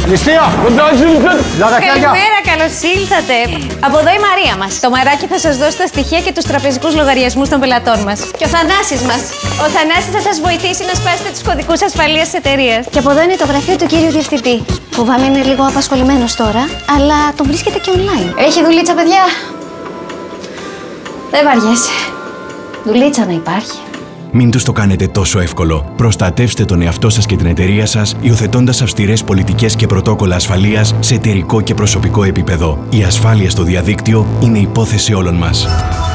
Ληστεία! Καλημέρα, καλώς ήλθατε. Από εδώ η Μαρία μας. Το μαράκι θα σας δώσει τα στοιχεία και τους τραπεζικούς λογαριασμούς των πελατών μας. Και ο Θανάσης μας. Ο Θανάσης θα σας βοηθήσει να σπάσετε τους κωδικούς ασφαλείας της εταιρείας. Και από εδώ είναι το γραφείο του κύριου διευθυντή. Φοβάμαι είναι λίγο απασχολημένος τώρα, αλλά τον βρίσκεται και online. Έχει δουλίτσα, παιδιά. Δεν βαριέσαι. Δουλίτσα να υπάρχει. Μην τους το κάνετε τόσο εύκολο. Προστατεύστε τον εαυτό σας και την εταιρεία σας, υιοθετώντας αυστηρές πολιτικές και πρωτόκολλα ασφαλείας σε εταιρικό και προσωπικό επίπεδο. Η ασφάλεια στο διαδίκτυο είναι υπόθεση όλων μας.